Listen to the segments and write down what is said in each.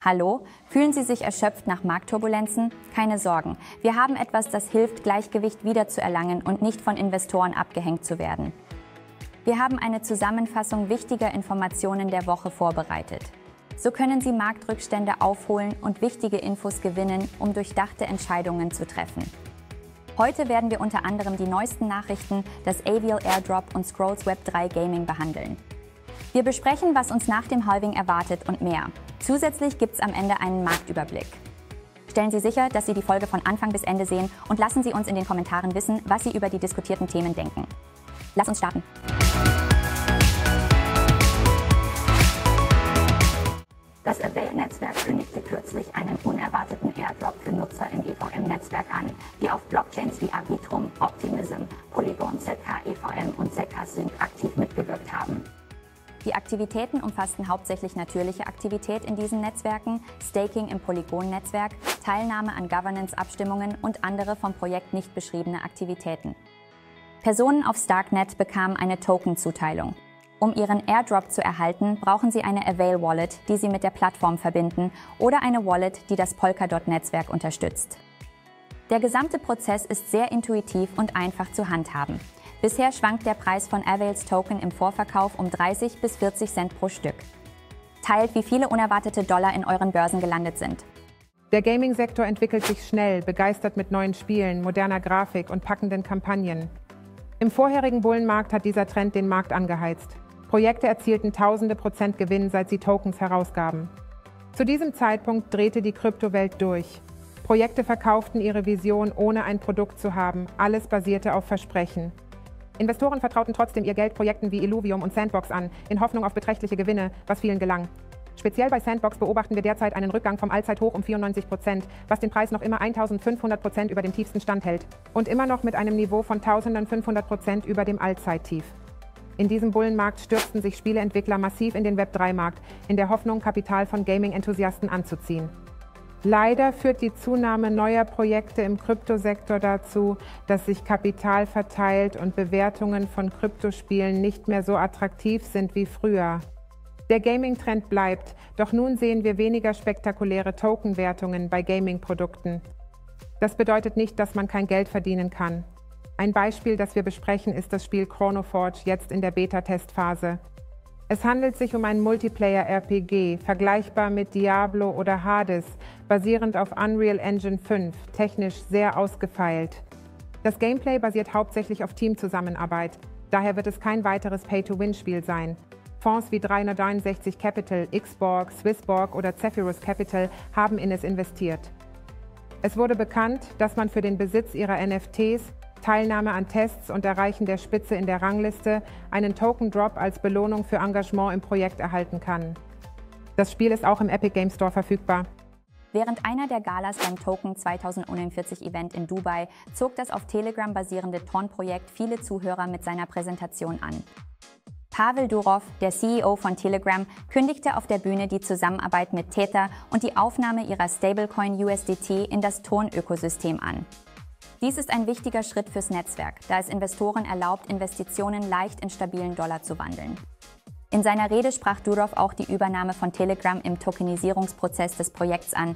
Hallo? Fühlen Sie sich erschöpft nach Marktturbulenzen? Keine Sorgen, wir haben etwas, das hilft, Gleichgewicht wiederzuerlangen und nicht von Investoren abgehängt zu werden. Wir haben eine Zusammenfassung wichtiger Informationen der Woche vorbereitet. So können Sie Marktrückstände aufholen und wichtige Infos gewinnen, um durchdachte Entscheidungen zu treffen. Heute werden wir unter anderem die neuesten Nachrichten, das Avial Airdrop und Scrolls Web 3 Gaming behandeln. Wir besprechen, was uns nach dem Halving erwartet und mehr. Zusätzlich gibt es am Ende einen Marktüberblick. Stellen Sie sicher, dass Sie die Folge von Anfang bis Ende sehen und lassen Sie uns in den Kommentaren wissen, was Sie über die diskutierten Themen denken. Lass uns starten. Das Avail-Netzwerk kündigte kürzlich einen unerwarteten Airdrop für Nutzer im EVM-Netzwerk an, die auf Blockchains wie Arbitrum, Optimism, Polygon, ZK, EVM und ZK Sync aktiv mitgewirkt haben. Die Aktivitäten umfassten hauptsächlich natürliche Aktivität in diesen Netzwerken, Staking im Polygon-Netzwerk, Teilnahme an Governance-Abstimmungen und andere vom Projekt nicht beschriebene Aktivitäten. Personen auf Starknet bekamen eine Token-Zuteilung. Um ihren Airdrop zu erhalten, brauchen sie eine Avail-Wallet, die sie mit der Plattform verbinden, oder eine Wallet, die das Polkadot-Netzwerk unterstützt. Der gesamte Prozess ist sehr intuitiv und einfach zu handhaben. Bisher schwankt der Preis von Avails Token im Vorverkauf um 30 bis 40 Cent pro Stück. Teilt, wie viele unerwartete Dollar in euren Börsen gelandet sind. Der Gaming-Sektor entwickelt sich schnell, begeistert mit neuen Spielen, moderner Grafik und packenden Kampagnen. Im vorherigen Bullenmarkt hat dieser Trend den Markt angeheizt. Projekte erzielten tausende Prozent Gewinn, seit sie Tokens herausgaben. Zu diesem Zeitpunkt drehte die Kryptowelt durch. Projekte verkauften ihre Vision, ohne ein Produkt zu haben. Alles basierte auf Versprechen. Investoren vertrauten trotzdem ihr Geld Projekten wie Illuvium und Sandbox an, in Hoffnung auf beträchtliche Gewinne, was vielen gelang. Speziell bei Sandbox beobachten wir derzeit einen Rückgang vom Allzeithoch um 94%, was den Preis noch immer 1500% über dem tiefsten Stand hält und immer noch mit einem Niveau von 1500% über dem Allzeittief. In diesem Bullenmarkt stürzten sich Spieleentwickler massiv in den Web3-Markt, in der Hoffnung, Kapital von Gaming-Enthusiasten anzuziehen. Leider führt die Zunahme neuer Projekte im Kryptosektor dazu, dass sich Kapital verteilt und Bewertungen von Kryptospielen nicht mehr so attraktiv sind wie früher. Der Gaming-Trend bleibt, doch nun sehen wir weniger spektakuläre Tokenwertungen bei Gaming-Produkten. Das bedeutet nicht, dass man kein Geld verdienen kann. Ein Beispiel, das wir besprechen, ist das Spiel Chronoforge, jetzt in der Beta-Testphase. Es handelt sich um ein Multiplayer-RPG, vergleichbar mit Diablo oder Hades, basierend auf Unreal Engine 5, technisch sehr ausgefeilt. Das Gameplay basiert hauptsächlich auf Teamzusammenarbeit, daher wird es kein weiteres Pay-to-Win-Spiel sein. Fonds wie 369 Capital, Xborg, Swissborg oder Zephyrus Capital haben in es investiert. Es wurde bekannt, dass man für den Besitz ihrer NFTs, Teilnahme an Tests und Erreichen der Spitze in der Rangliste einen Token-Drop als Belohnung für Engagement im Projekt erhalten kann. Das Spiel ist auch im Epic Games Store verfügbar. Während einer der Galas beim Token 2049 Event in Dubai zog das auf Telegram basierende Ton-Projekt viele Zuhörer mit seiner Präsentation an. Pavel Durov, der CEO von Telegram, kündigte auf der Bühne die Zusammenarbeit mit Tether und die Aufnahme ihrer Stablecoin USDT in das Ton-Ökosystem an. Dies ist ein wichtiger Schritt fürs Netzwerk, da es Investoren erlaubt, Investitionen leicht in stabilen Dollar zu wandeln. In seiner Rede sprach Durov auch die Übernahme von Telegram im Tokenisierungsprozess des Projekts an.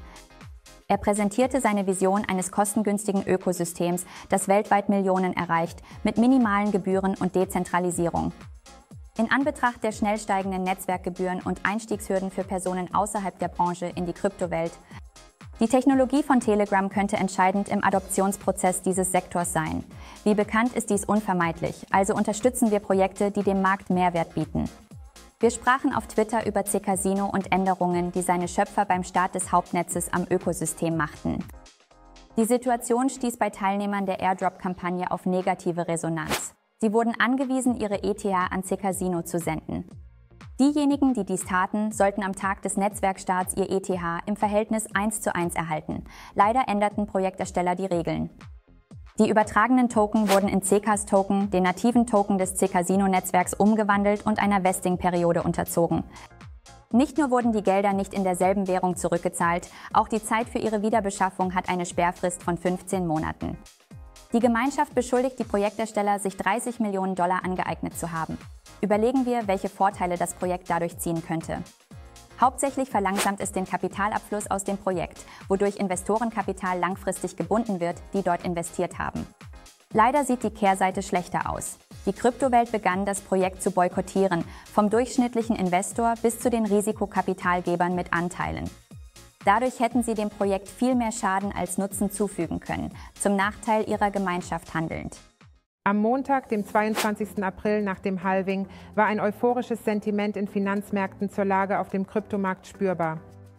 Er präsentierte seine Vision eines kostengünstigen Ökosystems, das weltweit Millionen erreicht, mit minimalen Gebühren und Dezentralisierung. In Anbetracht der schnell steigenden Netzwerkgebühren und Einstiegshürden für Personen außerhalb der Branche in die Kryptowelt, die Technologie von Telegram könnte entscheidend im Adoptionsprozess dieses Sektors sein. Wie bekannt ist dies unvermeidlich, also unterstützen wir Projekte, die dem Markt Mehrwert bieten. Wir sprachen auf Twitter über cCasino und Änderungen, die seine Schöpfer beim Start des Hauptnetzes am Ökosystem machten. Die Situation stieß bei Teilnehmern der Airdrop-Kampagne auf negative Resonanz. Sie wurden angewiesen, ihre ETH an cCasino zu senden. Diejenigen, die dies taten, sollten am Tag des Netzwerkstarts ihr ETH im Verhältnis 1:1 erhalten. Leider änderten Projektersteller die Regeln. Die übertragenen Token wurden in cCas-Token, den nativen Token des cCasino-Netzwerks, umgewandelt und einer Vesting-Periode unterzogen. Nicht nur wurden die Gelder nicht in derselben Währung zurückgezahlt, auch die Zeit für ihre Wiederbeschaffung hat eine Sperrfrist von 15 Monaten. Die Gemeinschaft beschuldigt die Projektersteller, sich 30 Millionen Dollar angeeignet zu haben. Überlegen wir, welche Vorteile das Projekt dadurch ziehen könnte. Hauptsächlich verlangsamt es den Kapitalabfluss aus dem Projekt, wodurch Investorenkapital langfristig gebunden wird, die dort investiert haben. Leider sieht die Kehrseite schlechter aus. Die Kryptowelt begann, das Projekt zu boykottieren, vom durchschnittlichen Investor bis zu den Risikokapitalgebern mit Anteilen. Dadurch hätten sie dem Projekt viel mehr Schaden als Nutzen zufügen können, zum Nachteil ihrer Gemeinschaft handelnd. Am Montag, dem 22. April nach dem Halving, war ein euphorisches Sentiment in Finanzmärkten zur Lage auf dem Kryptomarkt spürbar.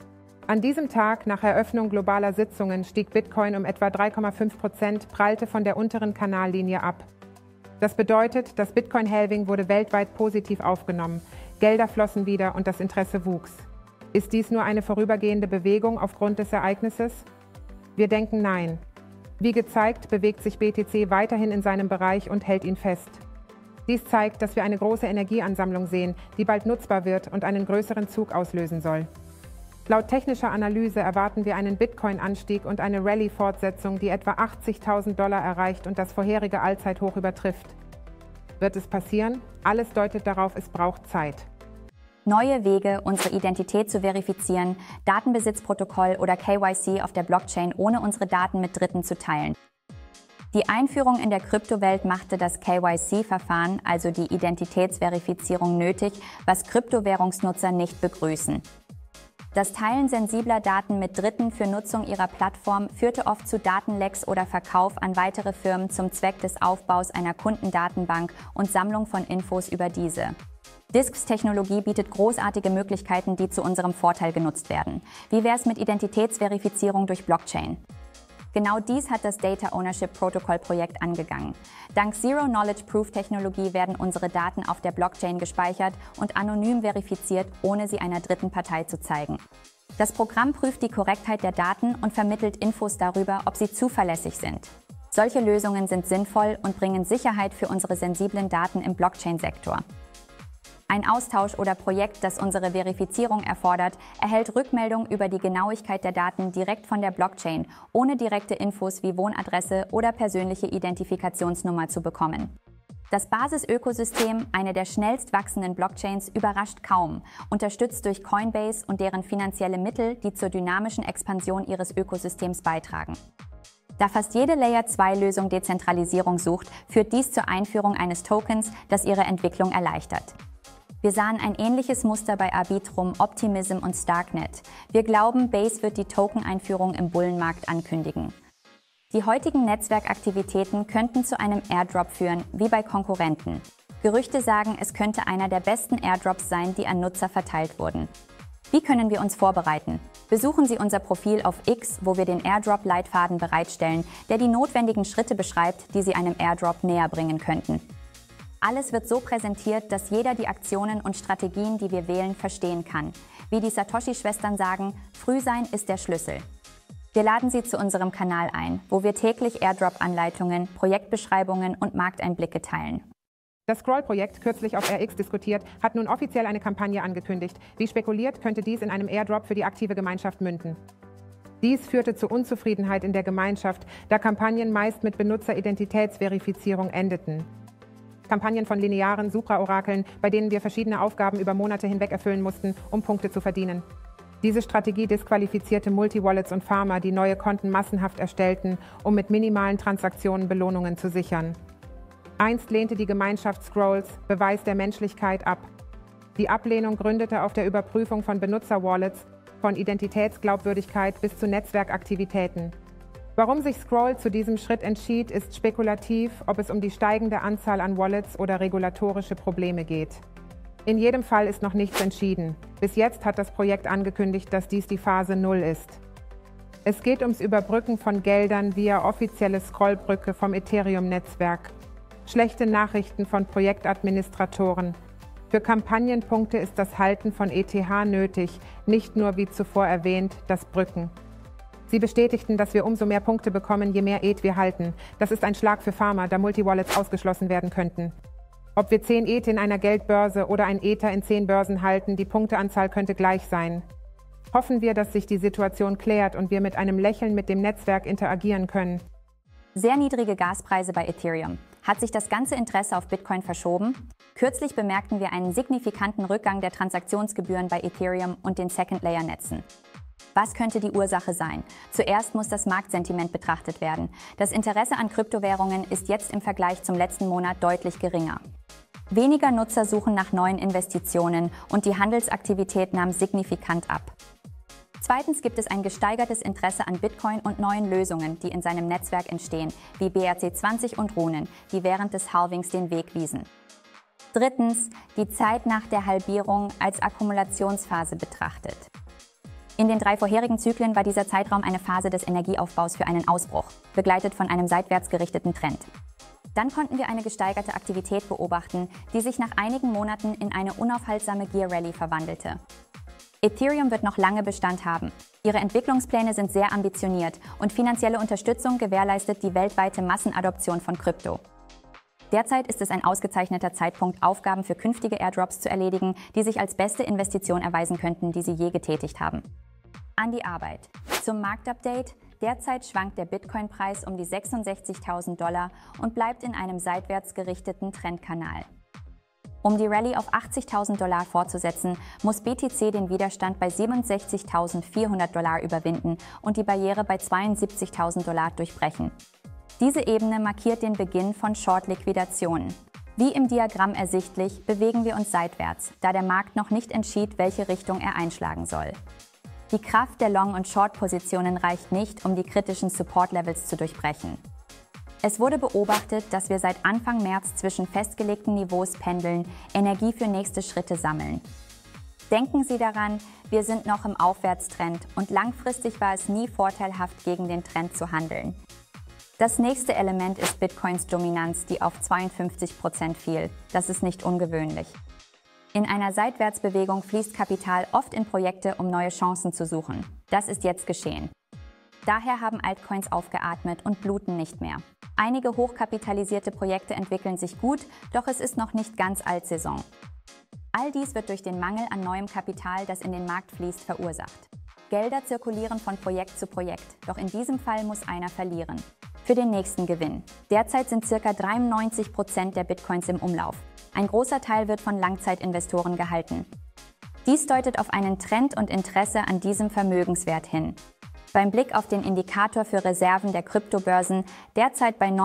An diesem Tag, nach Eröffnung globaler Sitzungen, stieg Bitcoin um etwa 3,5%, prallte von der unteren Kanallinie ab. Das bedeutet, das Bitcoin-Halving wurde weltweit positiv aufgenommen, Gelder flossen wieder und das Interesse wuchs. Ist dies nur eine vorübergehende Bewegung aufgrund des Ereignisses? Wir denken nein. Wie gezeigt, bewegt sich BTC weiterhin in seinem Bereich und hält ihn fest. Dies zeigt, dass wir eine große Energieansammlung sehen, die bald nutzbar wird und einen größeren Zug auslösen soll. Laut technischer Analyse erwarten wir einen Bitcoin-Anstieg und eine Rallye-Fortsetzung, die etwa $80.000 erreicht und das vorherige Allzeithoch übertrifft. Wird es passieren? Alles deutet darauf, es braucht Zeit. Neue Wege, unsere Identität zu verifizieren, Datenbesitzprotokoll oder KYC auf der Blockchain, ohne unsere Daten mit Dritten zu teilen. Die Einführung in der Kryptowelt machte das KYC-Verfahren, also die Identitätsverifizierung, nötig, was Kryptowährungsnutzer nicht begrüßen. Das Teilen sensibler Daten mit Dritten für Nutzung ihrer Plattform führte oft zu Datenlecks oder Verkauf an weitere Firmen zum Zweck des Aufbaus einer Kundendatenbank und Sammlung von Infos über diese. Disks-Technologie bietet großartige Möglichkeiten, die zu unserem Vorteil genutzt werden. Wie wäre es mit Identitätsverifizierung durch Blockchain? Genau dies hat das Data Ownership Protocol Projekt angegangen. Dank Zero-Knowledge-Proof-Technologie werden unsere Daten auf der Blockchain gespeichert und anonym verifiziert, ohne sie einer dritten Partei zu zeigen. Das Programm prüft die Korrektheit der Daten und vermittelt Infos darüber, ob sie zuverlässig sind. Solche Lösungen sind sinnvoll und bringen Sicherheit für unsere sensiblen Daten im Blockchain-Sektor. Ein Austausch oder Projekt, das unsere Verifizierung erfordert, erhält Rückmeldung über die Genauigkeit der Daten direkt von der Blockchain, ohne direkte Infos wie Wohnadresse oder persönliche Identifikationsnummer zu bekommen. Das Basisökosystem, eine der schnellst wachsenden Blockchains, überrascht kaum, unterstützt durch Coinbase und deren finanzielle Mittel, die zur dynamischen Expansion ihres Ökosystems beitragen. Da fast jede Layer-2-Lösung Dezentralisierung sucht, führt dies zur Einführung eines Tokens, das ihre Entwicklung erleichtert. Wir sahen ein ähnliches Muster bei Arbitrum, Optimism und Starknet. Wir glauben, Base wird die Token-Einführung im Bullenmarkt ankündigen. Die heutigen Netzwerkaktivitäten könnten zu einem Airdrop führen, wie bei Konkurrenten. Gerüchte sagen, es könnte einer der besten Airdrops sein, die an Nutzer verteilt wurden. Wie können wir uns vorbereiten? Besuchen Sie unser Profil auf X, wo wir den Airdrop-Leitfaden bereitstellen, der die notwendigen Schritte beschreibt, die Sie einem Airdrop näher bringen könnten. Alles wird so präsentiert, dass jeder die Aktionen und Strategien, die wir wählen, verstehen kann. Wie die Satoshi-Schwestern sagen, früh sein ist der Schlüssel. Wir laden Sie zu unserem Kanal ein, wo wir täglich Airdrop-Anleitungen, Projektbeschreibungen und Markteinblicke teilen. Das Scroll-Projekt, kürzlich auf RX diskutiert, hat nun offiziell eine Kampagne angekündigt. Wie spekuliert, könnte dies in einem Airdrop für die aktive Gemeinschaft münden. Dies führte zu Unzufriedenheit in der Gemeinschaft, da Kampagnen meist mit Benutzeridentitätsverifizierung endeten. Kampagnen von linearen Supraorakeln, bei denen wir verschiedene Aufgaben über Monate hinweg erfüllen mussten, um Punkte zu verdienen. Diese Strategie disqualifizierte Multi-Wallets und Farmer, die neue Konten massenhaft erstellten, um mit minimalen Transaktionen Belohnungen zu sichern. Einst lehnte die Gemeinschaft Scrolls, Beweis der Menschlichkeit, ab. Die Ablehnung gründete auf der Überprüfung von Benutzer-Wallets, von Identitätsglaubwürdigkeit bis zu Netzwerkaktivitäten. Warum sich Scroll zu diesem Schritt entschied, ist spekulativ, ob es um die steigende Anzahl an Wallets oder regulatorische Probleme geht. In jedem Fall ist noch nichts entschieden. Bis jetzt hat das Projekt angekündigt, dass dies die Phase 0 ist. Es geht ums Überbrücken von Geldern via offizielle Scrollbrücke vom Ethereum-Netzwerk. Schlechte Nachrichten von Projektadministratoren. Für Kampagnenpunkte ist das Halten von ETH nötig, nicht nur, wie zuvor erwähnt, das Brücken. Sie bestätigten, dass wir umso mehr Punkte bekommen, je mehr ETH wir halten. Das ist ein Schlag für Farmer, da Multi-Wallets ausgeschlossen werden könnten. Ob wir 10 ETH in einer Geldbörse oder ein Ether in 10 Börsen halten, die Punkteanzahl könnte gleich sein. Hoffen wir, dass sich die Situation klärt und wir mit einem Lächeln mit dem Netzwerk interagieren können. Sehr niedrige Gaspreise bei Ethereum. Hat sich das ganze Interesse auf Bitcoin verschoben? Kürzlich bemerkten wir einen signifikanten Rückgang der Transaktionsgebühren bei Ethereum und den Second-Layer-Netzen. Was könnte die Ursache sein? Zuerst muss das Marktsentiment betrachtet werden. Das Interesse an Kryptowährungen ist jetzt im Vergleich zum letzten Monat deutlich geringer. Weniger Nutzer suchen nach neuen Investitionen und die Handelsaktivität nahm signifikant ab. Zweitens gibt es ein gesteigertes Interesse an Bitcoin und neuen Lösungen, die in seinem Netzwerk entstehen, wie BRC20 und Runen, die während des Halvings den Weg wiesen. Drittens, die Zeit nach der Halbierung als Akkumulationsphase betrachtet. In den 3 vorherigen Zyklen war dieser Zeitraum eine Phase des Energieaufbaus für einen Ausbruch, begleitet von einem seitwärts gerichteten Trend. Dann konnten wir eine gesteigerte Aktivität beobachten, die sich nach einigen Monaten in eine unaufhaltsame Gear-Rally verwandelte. Ethereum wird noch lange Bestand haben. Ihre Entwicklungspläne sind sehr ambitioniert und finanzielle Unterstützung gewährleistet die weltweite Massenadoption von Krypto. Derzeit ist es ein ausgezeichneter Zeitpunkt, Aufgaben für künftige Airdrops zu erledigen, die sich als beste Investition erweisen könnten, die Sie je getätigt haben. An die Arbeit. Zum Marktupdate. Derzeit schwankt der Bitcoin-Preis um die $66.000 und bleibt in einem seitwärts gerichteten Trendkanal. Um die Rallye auf $80.000 fortzusetzen, muss BTC den Widerstand bei $67.400 überwinden und die Barriere bei $72.000 durchbrechen. Diese Ebene markiert den Beginn von Short-Liquidationen. Wie im Diagramm ersichtlich, bewegen wir uns seitwärts, da der Markt noch nicht entschied, welche Richtung er einschlagen soll. Die Kraft der Long- und Short-Positionen reicht nicht, um die kritischen Support-Levels zu durchbrechen. Es wurde beobachtet, dass wir seit Anfang März zwischen festgelegten Niveaus pendeln, Energie für nächste Schritte sammeln. Denken Sie daran, wir sind noch im Aufwärtstrend und langfristig war es nie vorteilhaft, gegen den Trend zu handeln. Das nächste Element ist Bitcoins Dominanz, die auf 52% fiel. Das ist nicht ungewöhnlich. In einer Seitwärtsbewegung fließt Kapital oft in Projekte, um neue Chancen zu suchen. Das ist jetzt geschehen. Daher haben Altcoins aufgeatmet und bluten nicht mehr. Einige hochkapitalisierte Projekte entwickeln sich gut, doch es ist noch nicht ganz Altsaison. All dies wird durch den Mangel an neuem Kapital, das in den Markt fließt, verursacht. Gelder zirkulieren von Projekt zu Projekt, doch in diesem Fall muss einer verlieren. Für den nächsten Gewinn. Derzeit sind ca. 93% der Bitcoins im Umlauf. Ein großer Teil wird von Langzeitinvestoren gehalten. Dies deutet auf einen Trend und Interesse an diesem Vermögenswert hin. Beim Blick auf den Indikator für Reserven der Kryptobörsen, derzeit bei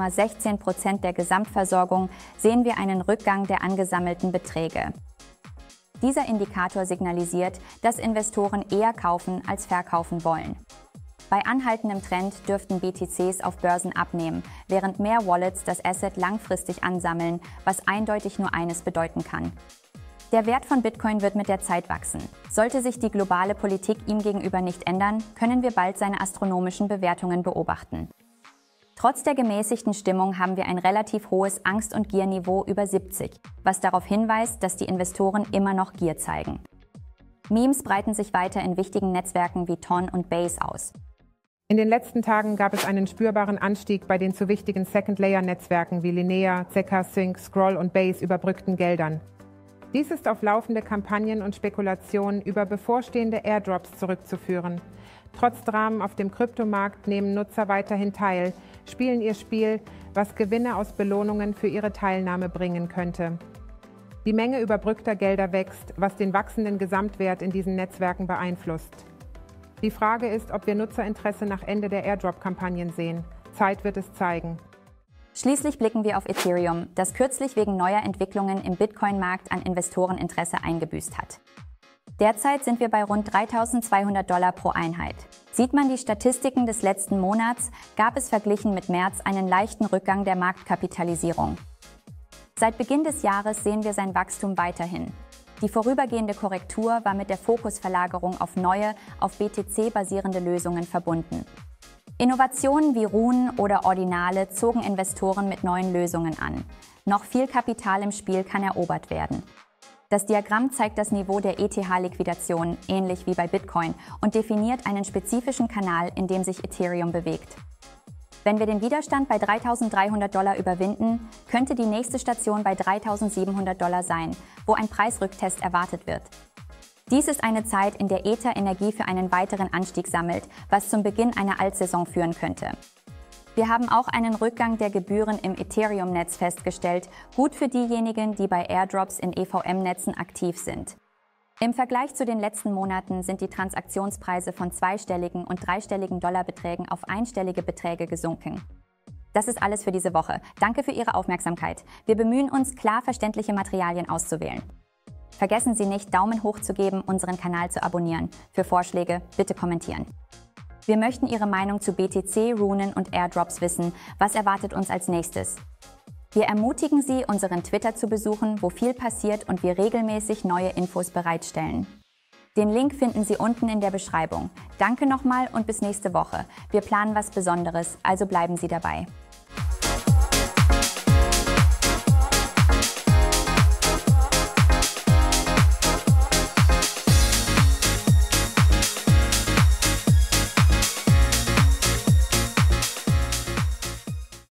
9,16% der Gesamtversorgung, sehen wir einen Rückgang der angesammelten Beträge. Dieser Indikator signalisiert, dass Investoren eher kaufen als verkaufen wollen. Bei anhaltendem Trend dürften BTCs auf Börsen abnehmen, während mehr Wallets das Asset langfristig ansammeln, was eindeutig nur eines bedeuten kann. Der Wert von Bitcoin wird mit der Zeit wachsen. Sollte sich die globale Politik ihm gegenüber nicht ändern, können wir bald seine astronomischen Bewertungen beobachten. Trotz der gemäßigten Stimmung haben wir ein relativ hohes Angst- und Gierniveau über 70, was darauf hinweist, dass die Investoren immer noch Gier zeigen. Memes breiten sich weiter in wichtigen Netzwerken wie Ton und Base aus. In den letzten Tagen gab es einen spürbaren Anstieg bei den zu wichtigen Second-Layer-Netzwerken wie Linear, ZK Sync, Scroll und Base überbrückten Geldern. Dies ist auf laufende Kampagnen und Spekulationen über bevorstehende Airdrops zurückzuführen. Trotz Dramen auf dem Kryptomarkt nehmen Nutzer weiterhin teil, spielen ihr Spiel, was Gewinne aus Belohnungen für ihre Teilnahme bringen könnte. Die Menge überbrückter Gelder wächst, was den wachsenden Gesamtwert in diesen Netzwerken beeinflusst. Die Frage ist, ob wir Nutzerinteresse nach Ende der Airdrop-Kampagnen sehen. Zeit wird es zeigen. Schließlich blicken wir auf Ethereum, das kürzlich wegen neuer Entwicklungen im Bitcoin-Markt an Investoreninteresse eingebüßt hat. Derzeit sind wir bei rund $3.200 pro Einheit. Sieht man die Statistiken des letzten Monats, gab es verglichen mit März einen leichten Rückgang der Marktkapitalisierung. Seit Beginn des Jahres sehen wir sein Wachstum weiterhin. Die vorübergehende Korrektur war mit der Fokusverlagerung auf neue, auf BTC basierende Lösungen verbunden. Innovationen wie Runen oder Ordinale zogen Investoren mit neuen Lösungen an. Noch viel Kapital im Spiel kann erobert werden. Das Diagramm zeigt das Niveau der ETH-Liquidation, ähnlich wie bei Bitcoin, und definiert einen spezifischen Kanal, in dem sich Ethereum bewegt. Wenn wir den Widerstand bei $3.300 überwinden, könnte die nächste Station bei $3.700 sein, wo ein Preisrücktest erwartet wird. Dies ist eine Zeit, in der Ether Energie für einen weiteren Anstieg sammelt, was zum Beginn einer Altsaison führen könnte. Wir haben auch einen Rückgang der Gebühren im Ethereum-Netz festgestellt, gut für diejenigen, die bei Airdrops in EVM-Netzen aktiv sind. Im Vergleich zu den letzten Monaten sind die Transaktionspreise von zweistelligen und dreistelligen Dollarbeträgen auf einstellige Beträge gesunken. Das ist alles für diese Woche. Danke für Ihre Aufmerksamkeit. Wir bemühen uns, klar verständliche Materialien auszuwählen. Vergessen Sie nicht, Daumen hoch zu geben, unseren Kanal zu abonnieren. Für Vorschläge bitte kommentieren. Wir möchten Ihre Meinung zu BTC, Runen und Airdrops wissen. Was erwartet uns als nächstes? Wir ermutigen Sie, unseren Twitter zu besuchen, wo viel passiert und wir regelmäßig neue Infos bereitstellen. Den Link finden Sie unten in der Beschreibung. Danke nochmal und bis nächste Woche. Wir planen was Besonderes, also bleiben Sie dabei.